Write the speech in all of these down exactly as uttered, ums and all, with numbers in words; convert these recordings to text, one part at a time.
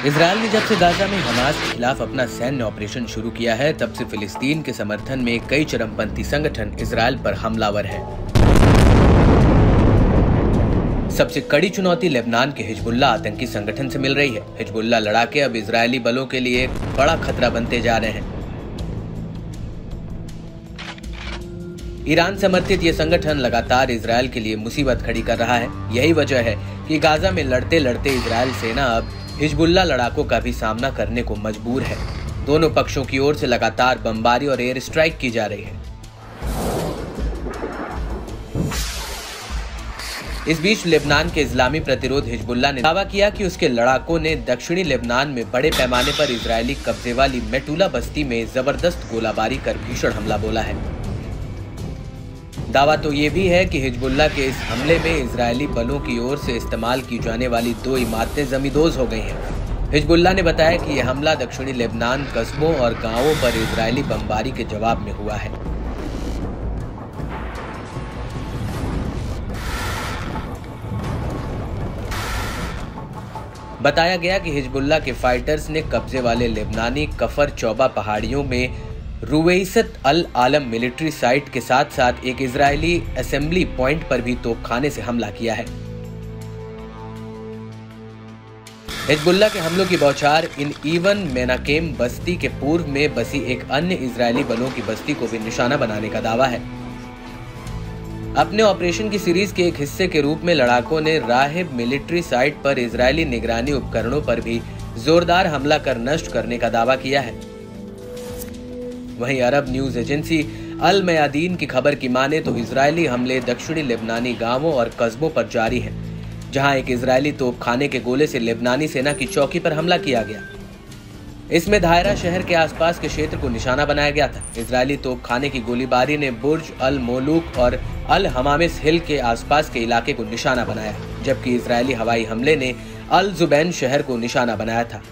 Israel ने जब से गाजा में हमास के खिलाफ अपना सैन्य ऑपरेशन शुरू किया है, तब से फिलिस्तीन के समर्थन में कई चरमपंथी संगठन इजरायल पर हमलावर हैं। सबसे कड़ी चुनौती लेबनान के हिजबुल्ला आतंकी संगठन से मिल रही है। हिजबुल्ला लड़ाके अब इजरायली बलों के लिए एक बड़ा खतरा बनते जा रहे हैं। ईरान समर्थित ये संगठन लगातार इजरायल के लिए मुसीबत खड़ी कर रहा है। यही वजह है कि गाजा में लड़ते लड़ते इजरायल सेना अब हिजबुल्ला लड़ाकों का भी सामना करने को मजबूर है। दोनों पक्षों की ओर से लगातार बमबारी और एयर स्ट्राइक की जा रही है। इस बीच लेबनान के इस्लामी प्रतिरोध हिजबुल्ला ने दावा किया कि उसके लड़ाकों ने दक्षिणी लेबनान में बड़े पैमाने पर इजरायली कब्जे वाली मेटुला बस्ती में जबरदस्त गोलाबारी कर भीषण हमला बोला है। दावा तो ये भी है कि हिजबुल्ला के इस हमले में इजरायली बलों की ओर से इस्तेमाल की जाने वाली दो इमारतें जमींदोज हो गई हैं। हिजबुल्ला ने बताया कि यह हमला दक्षिणी लेबनान कस्बों और गांवों पर इजरायली बमबारी के जवाब में हुआ है। बताया गया कि हिजबुल्ला के फाइटर्स ने कब्जे वाले लेबनानी कफर चौबा पहाड़ियों में रुवैसत अल आलम मिलिट्री साइट के साथ साथ एक इजरायली असेंबली पॉइंट पर भी तोपखाने से हमला किया है। हिजबुल्ला के हमलों की बौछार इन इवन मेनाकेम बस्ती के पूर्व में बसी एक अन्य इजरायली बलों की बस्ती को भी निशाना बनाने का दावा है। अपने ऑपरेशन की सीरीज के एक हिस्से के रूप में लड़ाकों ने राहिब मिलिट्री साइट पर इजरायली निगरानी उपकरणों पर भी जोरदार हमला कर नष्ट करने का दावा किया है। वहीं अरब न्यूज एजेंसी अल मयादीन की खबर की माने तो इजरायली हमले दक्षिणी लेबनानी गांवों और कस्बों पर जारी हैं, जहां एक इजरायली तोपखाने के गोले से लेबनानी सेना की चौकी पर हमला किया गया। इसमें दायरा शहर के आसपास के क्षेत्र को निशाना बनाया गया था। इजरायली तोपखाने की गोलीबारी ने बुर्ज अल मोलूक और अल हमामिस हिल के आसपास के इलाके को निशाना बनाया, जबकि इजरायली हवाई हमले ने अल जुबैन शहर को निशाना बनाया था।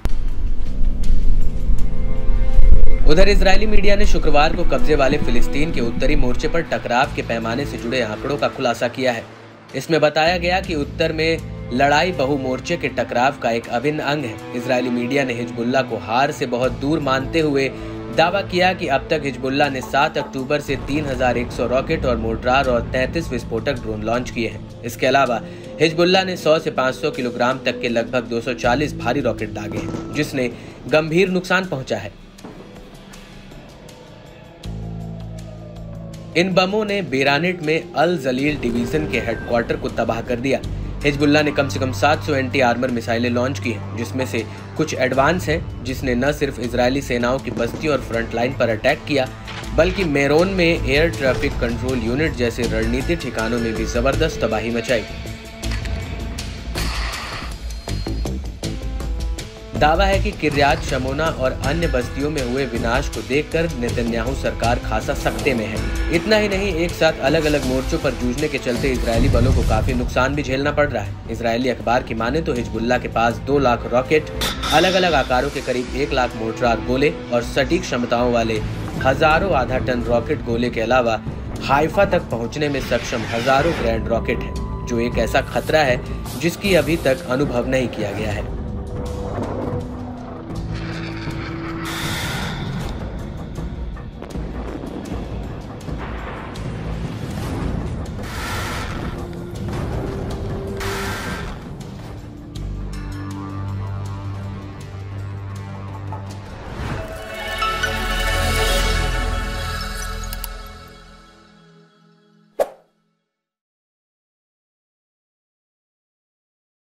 उधर इजरायली मीडिया ने शुक्रवार को कब्जे वाले फिलिस्तीन के उत्तरी मोर्चे पर टकराव के पैमाने से जुड़े आंकड़ों का खुलासा किया है। इसमें बताया गया कि उत्तर में लड़ाई बहु मोर्चे के टकराव का एक अभिन्न अंग है। इजरायली मीडिया ने हिजबुल्ला को हार से बहुत दूर मानते हुए दावा किया कि अब तक हिजबुल्ला ने सात अक्टूबर से तीन हजार एक सौ रॉकेट और मोर्टार और तैंतीस विस्फोटक ड्रोन लॉन्च किए हैं। इसके अलावा हिजबुल्ला ने सौ से पाँच सौ किलोग्राम तक के लगभग दो सौ चालीस भारी रॉकेट दागे हैं, जिसने गंभीर नुकसान पहुंचा है। इन बमों ने बेरानिट में अल जलील डिवीजन के हेडक्वार्टर को तबाह कर दिया। हिजबुल्ला ने कम से कम सात सौ एंटी आर्मर मिसाइलें लॉन्च की हैं, जिसमें से कुछ एडवांस हैं, जिसने न सिर्फ इजरायली सेनाओं की बस्ती और फ्रंट लाइन पर अटैक किया, बल्कि मेरोन में एयर ट्रैफिक कंट्रोल यूनिट जैसे रणनीतिक ठिकानों में भी जबरदस्त तबाही मचाई। दावा है कि किर्यात शमोना और अन्य बस्तियों में हुए विनाश को देखकर नेतन्याहू सरकार खासा सख्ते में है। इतना ही नहीं, एक साथ अलग अलग मोर्चों पर जूझने के चलते इजरायली बलों को काफी नुकसान भी झेलना पड़ रहा है। इजरायली अखबार की माने तो हिजबुल्ला के पास दो लाख रॉकेट, अलग अलग आकारों के करीब एक लाख मोर्टार गोले और सटीक क्षमताओं वाले हजारों आधा टन रॉकेट गोले के अलावा हाइफा तक पहुँचने में सक्षम हजारों ग्रैंड रॉकेट है, जो एक ऐसा खतरा है जिसकी अभी तक अनुभव नहीं किया गया है।